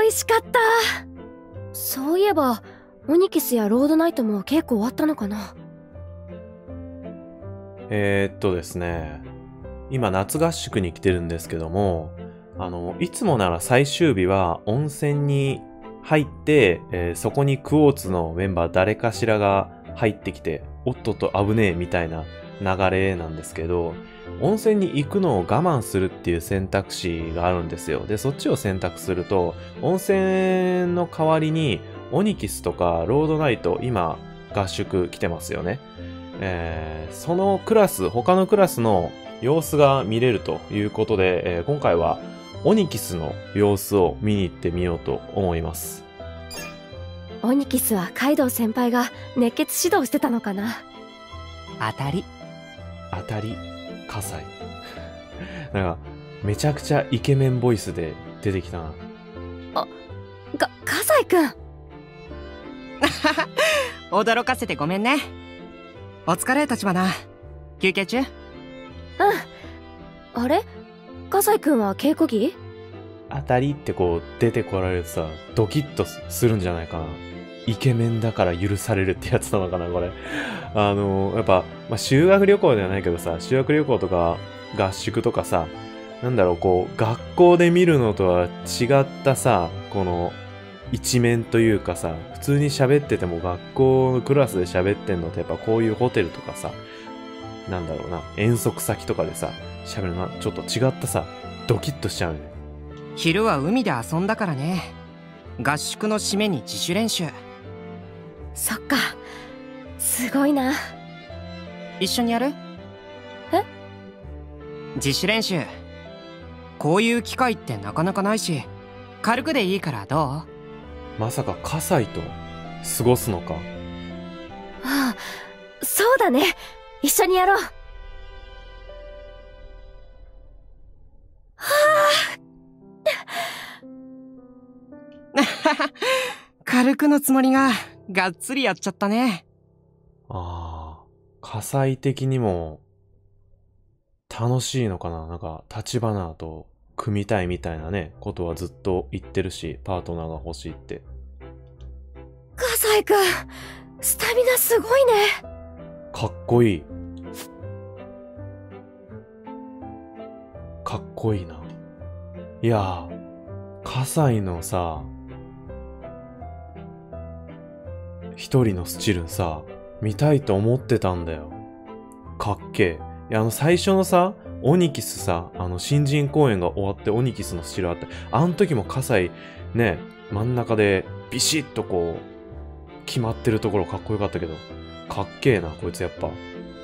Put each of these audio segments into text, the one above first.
美味しかった。そういえばオニキスやロードナイトも稽古終わったのかな。 ですね、今夏合宿に来てるんですけども、いつもなら最終日は温泉に入って、そこにクォーツのメンバー誰かしらが入ってきて、おっとっと危ねえみたいな流れなんですけど、温泉に行くのを我慢するっていう選択肢があるんですよ。で、そっちを選択すると、温泉の代わりにオニキスとかロードナイト、今合宿来てますよね。そのクラス、他のクラスの様子が見れるということで、今回はオニキスの様子を見に行ってみようと思います。 オニキスはカイドウ先輩が熱血指導してたのかな。 当たり葛西なんかめちゃくちゃイケメンボイスで出てきたな。 葛西くん驚かせてごめんね。お疲れ、立花。休憩中？ あれ、葛西くんは稽古着？ 当たりってこう出てこられるとさ、ドキッとするんじゃないかな。イケメンだから許されるってやつなのかな、これ。やっぱ、修学旅行ではないけどさ、修学旅行とか合宿とかさ、なんだろう、こう、学校で見るのとは違ったさ、この、一面というかさ、普通に喋ってても学校のクラスで喋ってんのってやっぱこういうホテルとかさ、なんだろうな、遠足先とかでさ、喋るのはちょっと違ったさ、ドキッとしちゃうね。 昼は海で遊んだからね。合宿の締めに自主練習。 そっか、すごいな。 一緒にやる？ え？ 自主練習。こういう機会ってなかなかないし、軽くでいいからどう？ まさか葛西と過ごすのか？ ああ、そうだね。一緒にやろう。 軽くのつもりががっつりやっちゃったね。 ああ、葛西的にも楽しいのかな。なんか立花と組みたいみたいなねことはずっと言ってるし、パートナーが欲しいって。 葛西くん、スタミナすごいね。 かっこいい。かっこいいな。いやー、葛西のさ、一人のスチルンさ、見たいと思ってたんだよ。かっけえ。いや、最初のさ、オニキスさ、新人公演が終わってオニキスのスチルあって、あの時も葛西、ね、真ん中でビシッとこう、決まってるところかっこよかったけど、かっけえな、こいつやっぱ。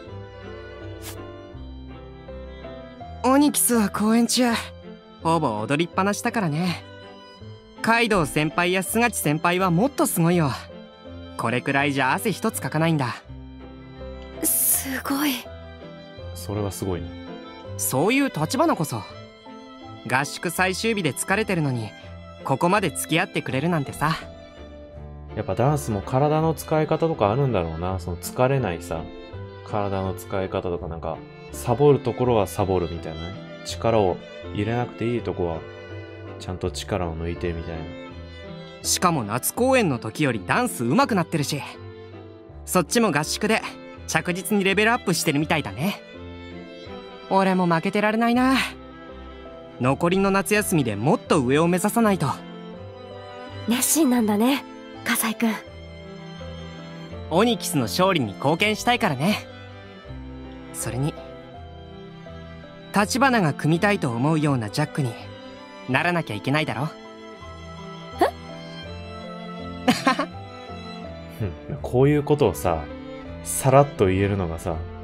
オニキスは公演中、ほぼ踊りっぱなしだからね。カイドウ先輩やスガチ先輩はもっとすごいよ。これくらいじゃ汗一つかかないんだ。 すごい。 それはすごいね。 そういう立花こそ。合宿最終日で疲れてるのに、ここまで付き合ってくれるなんてさ。 やっぱダンスも体の使い方とかあるんだろうな。その疲れないさ、体の使い方とかなんか、サボるところはサボるみたいなね。力を入れなくていいとこは、ちゃんと力を抜いてみたいな。 しかも夏公演の時よりダンス上手くなってるし、そっちも合宿で着実にレベルアップしてるみたいだね。俺も負けてられないな。残りの夏休みでもっと上を目指さないと。 熱心なんだね、葛西くん。 オニキスの勝利に貢献したいからね。それに立花が組みたいと思うようなジャックにならなきゃいけないだろ。 こういうことをさ、さらっと言えるのがさ、